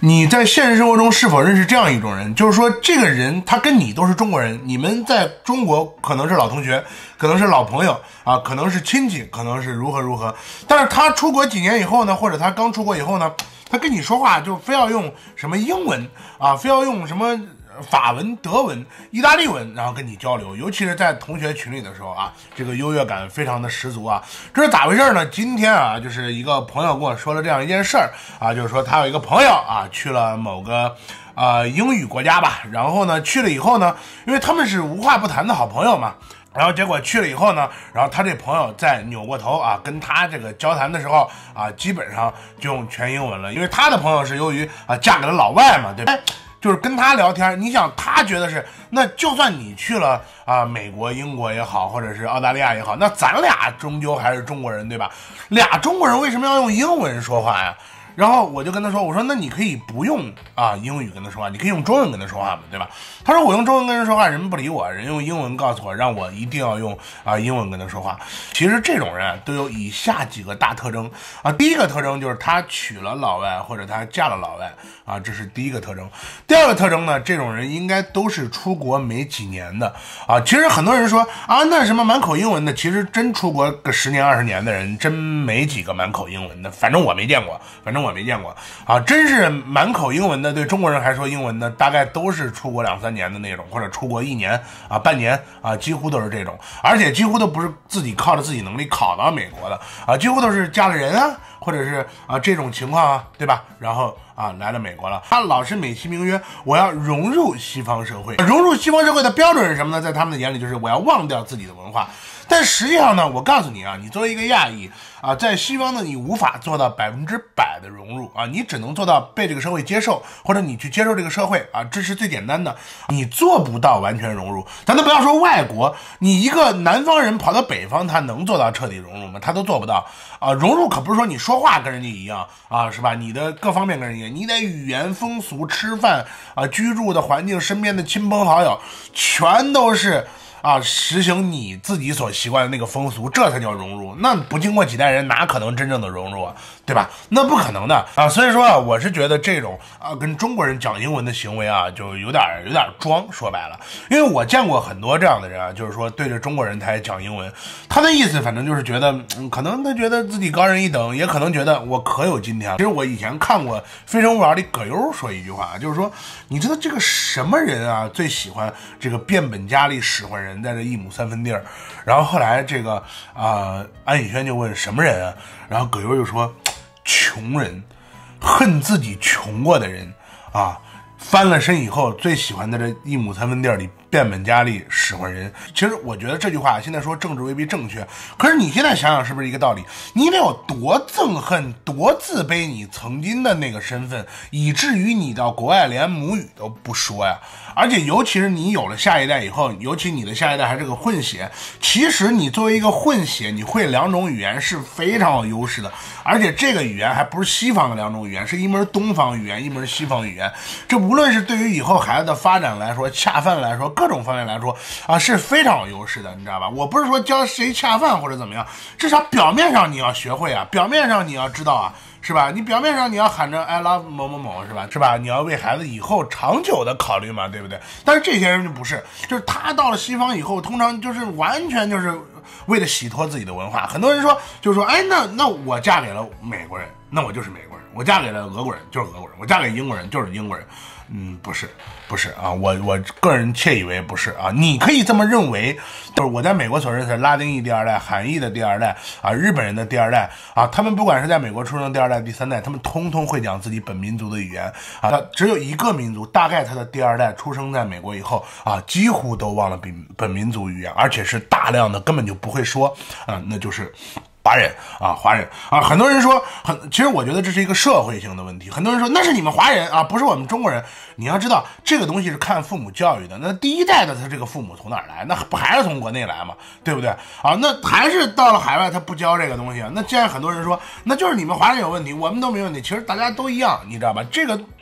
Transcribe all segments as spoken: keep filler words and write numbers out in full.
你在现实生活中是否认识这样一种人？就是说，这个人他跟你都是中国人，你们在中国可能是老同学，可能是老朋友啊，可能是亲戚，可能是如何如何。但是他出国几年以后呢，或者他刚出国以后呢，他跟你说话就非要用什么英文啊，非要用什么法文、德文、意大利文，然后跟你交流，尤其是在同学群里的时候啊，这个优越感非常的十足啊。这是咋回事呢？今天啊，就是一个朋友跟我说了这样一件事儿啊，就是说他有一个朋友啊，去了某个呃英语国家吧，然后呢去了以后呢，因为他们是无话不谈的好朋友嘛。然后结果去了以后呢，然后他这朋友在扭过头啊，跟他这个交谈的时候啊，基本上就用全英文了，因为他的朋友是由于啊嫁给了老外嘛，对吧？就是跟他聊天，你想他觉得是，那就算你去了啊、美国、英国也好，或者是澳大利亚也好，那咱俩终究还是中国人，对吧？俩中国人为什么要用英文说话呀？然后我就跟他说，我说那你可以不用啊英语跟他说话，你可以用中文跟他说话嘛，对吧？他说我用中文跟人说话，人不理我，人用英文告诉我，让我一定要用啊英文跟他说话。其实这种人啊都有以下几个大特征啊，第一个特征就是他娶了老外或者他嫁了老外啊，这是第一个特征。第二个特征呢，这种人应该都是出国没几年的啊。其实很多人说啊，那什么满口英文的，其实真出国个十年二十年的人，真没几个满口英文的，反正我没见过，反正我没见过啊，真是满口英文的，对中国人还说英文的，大概都是出国两三年的那种，或者出国一年啊、半年啊，几乎都是这种，而且几乎都不是自己靠着自己能力考到美国的啊，几乎都是嫁了人啊，或者是啊这种情况啊，对吧？然后啊来了美国了，他老是美其名曰我要融入西方社会，融入西方社会的标准是什么呢？在他们的眼里就是我要忘掉自己的文化。但实际上呢，我告诉你啊，你作为一个亚裔啊，在西方呢，你无法做到百分之百的融入啊，你只能做到被这个社会接受，或者你去接受这个社会啊，这是最简单的，你做不到完全融入。咱都不要说外国，你一个南方人跑到北方，他能做到彻底融入吗？他都做不到啊。融入可不是说你说话跟人家一样啊，是吧？你的各方面跟人家一样，你得语言、风俗、吃饭啊、居住的环境、身边的亲朋好友，全都是。啊，实行你自己所习惯的那个风俗，这才叫融入。那不经过几代人，哪可能真正的融入啊？对吧？那不可能的啊！所以说啊，我是觉得这种啊跟中国人讲英文的行为啊，就有点有点装。说白了，因为我见过很多这样的人啊，就是说对着中国人他也讲英文，他的意思反正就是觉得，嗯，可能他觉得自己高人一等，也可能觉得我可有今天了。其实我以前看过《非诚勿扰》里葛优说一句话，就是说，你知道这个什么人啊最喜欢这个变本加厉使唤人？在这一亩三分地儿，然后后来这个啊、呃，安以轩就问什么人啊？然后葛优就说穷人，恨自己穷过的人啊，翻了身以后最喜欢在这一亩三分地儿里变本加厉使唤人。其实我觉得这句话现在说政治未必正确，可是你现在想想是不是一个道理？你得有多憎恨、多自卑你曾经的那个身份，以至于你到国外连母语都不说呀。而且尤其是你有了下一代以后，尤其你的下一代还是个混血，其实你作为一个混血，你会两种语言是非常有优势的，而且这个语言还不是西方的两种语言，是一门东方语言，一门西方语言。这无论是对于以后孩子的发展来说，恰饭来说，各种方面来说啊，是非常有优势的，你知道吧？我不是说教谁恰饭或者怎么样，至少表面上你要学会啊，表面上你要知道啊。是吧？你表面上你要喊着 I love 某某某，是吧？是吧？你要为孩子以后长久的考虑嘛，对不对？但是这些人就不是，就是他到了西方以后，通常就是完全就是为了洗脱自己的文化。很多人说，就是说，哎，那那我嫁给了美国人，那我就是美国人；我嫁给了俄国人，就是俄国人；我嫁给英国人，就是英国人。嗯，不是，不是啊，我我个人窃以为不是啊，你可以这么认为，就是我在美国所认识的拉丁裔第二代、韩裔的第二代啊、日本人的第二代啊，他们不管是在美国出生的第二代、第三代，他们通通会讲自己本民族的语言啊，他只有一个民族，大概他的第二代出生在美国以后啊，几乎都忘了本本民族语言，而且是大量的根本就不会说啊，那就是华人啊，华人啊，很多人说很，其实我觉得这是一个社会性的问题。很多人说那是你们华人啊，不是我们中国人。你要知道，这个东西是看父母教育的。那第一代的他这个父母从哪儿来？那不还是从国内来吗？对不对啊？那还是到了海外他不教这个东西啊？那既然很多人说那就是你们华人有问题，我们都没问题，其实大家都一样，你知道吧？这个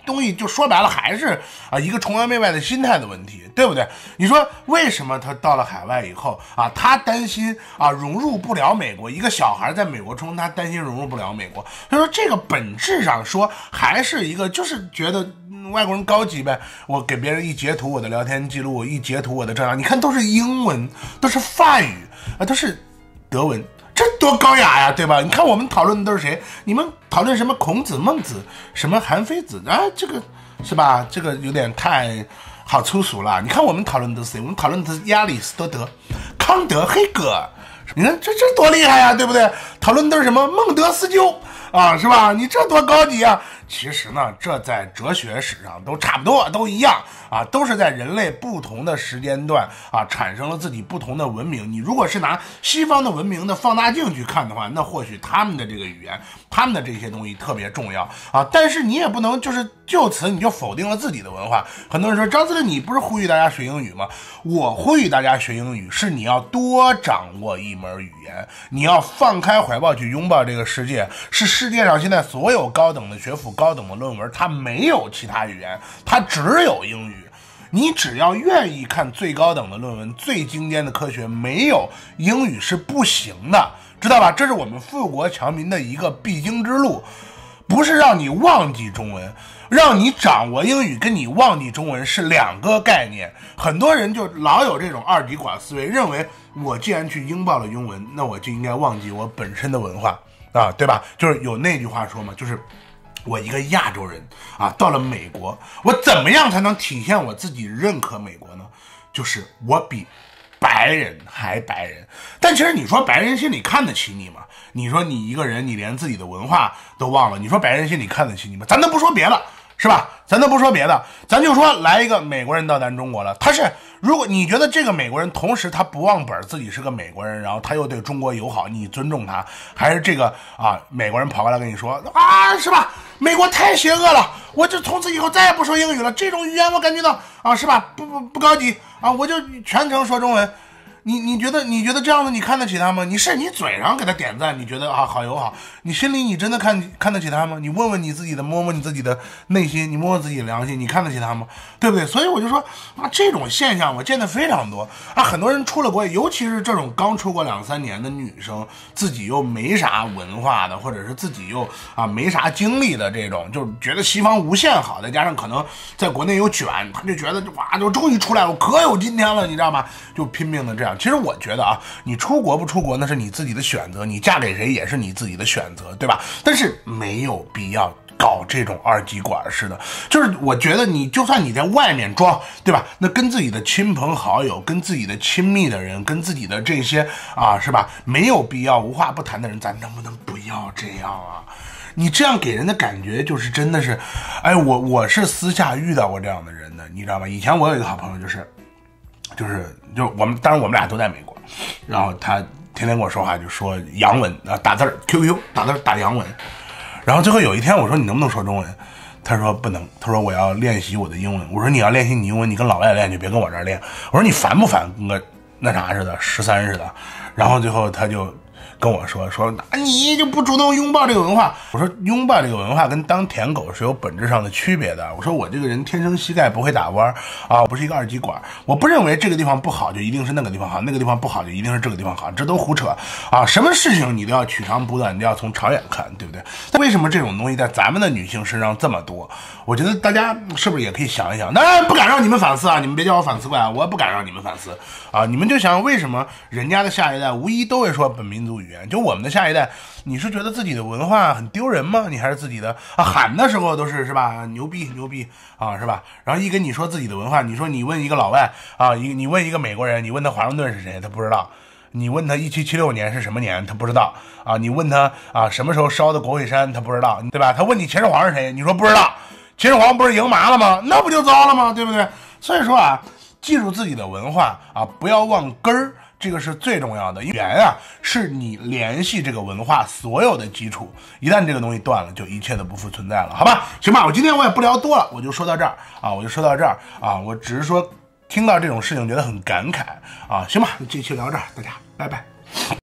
东西就说白了还是啊一个崇洋媚外的心态的问题，对不对？你说为什么他到了海外以后啊，他担心啊融入不了美国，一个小孩在美国中他担心融入不了美国，他说这个本质上说还是一个就是觉得外国人高级呗，我给别人一截图我的聊天记录，一截图我的这样，你看都是英文，都是法语啊，都是德文，这多高雅呀，对吧？你看我们讨论的都是谁？你们讨论什么孔子、孟子，什么韩非子啊？这个是吧？这个有点太好粗俗了。你看我们讨论的都是谁？我们讨论的是亚里士多德、康德、黑格。你看这这多厉害呀，对不对？讨论的都是什么孟德斯鸠啊，是吧？你这多高级啊！其实呢，这在哲学史上都差不多，都一样啊，都是在人类不同的时间段啊，产生了自己不同的文明。你如果是拿西方的文明的放大镜去看的话，那或许他们的这个语言，他们的这些东西特别重要啊。但是你也不能就是就此你就否定了自己的文化。很多人说张司令，你不是呼吁大家学英语吗？我呼吁大家学英语是你要多掌握一门语言，你要放开怀抱去拥抱这个世界。是世界上现在所有高等的学府、高等的论文，它没有其他语言，它只有英语。你只要愿意看最高等的论文、最精尖的科学，没有英语是不行的，知道吧？这是我们富国强民的一个必经之路，不是让你忘记中文，让你掌握英语跟你忘记中文是两个概念。很多人就老有这种二极管思维，认为我既然去拥抱了英文，那我就应该忘记我本身的文化啊，对吧？就是有那句话说嘛，就是我一个亚洲人啊，到了美国，我怎么样才能体现我自己认可美国呢？就是我比白人还白人。但其实你说白人心里看得起你吗？你说你一个人，你连自己的文化都忘了，你说白人心里看得起你吗？咱都不说别的，是吧？咱都不说别的，咱就说来一个美国人到咱中国了，他是如果你觉得这个美国人同时他不忘本，自己是个美国人，然后他又对中国友好，你尊重他，还是这个啊美国人跑过来跟你说啊，是吧？美国太邪恶了，我就从此以后再也不说英语了，这种语言我感觉到啊，是吧？不不不高级啊，我就全程说中文。你你觉得你觉得这样的你看得起他吗？你是你嘴上给他点赞，你觉得啊好友好，你心里你真的看看得起他吗？你问问你自己的，摸摸你自己的内心，你摸摸自己的良心，你看得起他吗？对不对？所以我就说啊，这种现象我见得非常多啊，很多人出了国，尤其是这种刚出国两三年的女生，自己又没啥文化的，或者是自己又啊没啥经历的这种，就觉得西方无限好，再加上可能在国内有卷，他就觉得哇，就终于出来了，我可有今天了，你知道吗？就拼命的这样。其实我觉得啊，你出国不出国那是你自己的选择，你嫁给谁也是你自己的选择，对吧？但是没有必要搞这种二极管似的。就是我觉得你就算你在外面装，对吧？那跟自己的亲朋好友、跟自己的亲密的人、跟自己的这些啊，是吧？没有必要无话不谈的人，咱能不能不要这样啊？你这样给人的感觉就是真的是，哎，我我是私下遇到过这样的人的，你知道吗？以前我有一个好朋友，就是就是就我们，当然我们俩都在美国，然后他天天跟我说话就说洋文啊，打字 Q Q 打字打洋文，然后最后有一天我说你能不能说中文？他说不能，他说我要练习我的英文。我说你要练习你英文，你跟老外练去，别跟我这儿练。我说你烦不烦？跟个那啥似的，十三似的。然后最后他就跟我说说你就不主动拥抱这个文化。我说拥抱这个文化跟当舔狗是有本质上的区别的。我说我这个人天生膝盖不会打弯啊，我不是一个二极管，我不认为这个地方不好就一定是那个地方好，那个地方不好就一定是这个地方好，这都胡扯啊！什么事情你都要取长补短，你都要从长远看，对不对？但为什么这种东西在咱们的女性身上这么多？我觉得大家是不是也可以想一想？当然不敢让你们反思啊，你们别叫我反思怪啊，我不敢让你们反思啊！你们就想为什么人家的下一代无疑都会说本民族语言，就我们的下一代，你是觉得自己的文化很丢人吗？你还是自己的啊喊的时候都是是吧牛逼牛逼啊是吧？然后一跟你说自己的文化，你说你问一个老外啊，一你问一个美国人，你问他华盛顿是谁，他不知道。你问他一七七六年是什么年，他不知道啊。你问他啊什么时候烧的国会山，他不知道，对吧？他问你秦始皇是谁，你说不知道。秦始皇不是赢麻了吗？那不就糟了吗？对不对？所以说啊，记住自己的文化啊，不要忘根儿。这个是最重要的，语言啊是你联系这个文化所有的基础，一旦这个东西断了，就一切都不复存在了，好吧？行吧，我今天我也不聊多了，我就说到这儿啊，我就说到这儿啊，我只是说听到这种事情觉得很感慨啊，行吧，这期聊这儿，大家拜拜。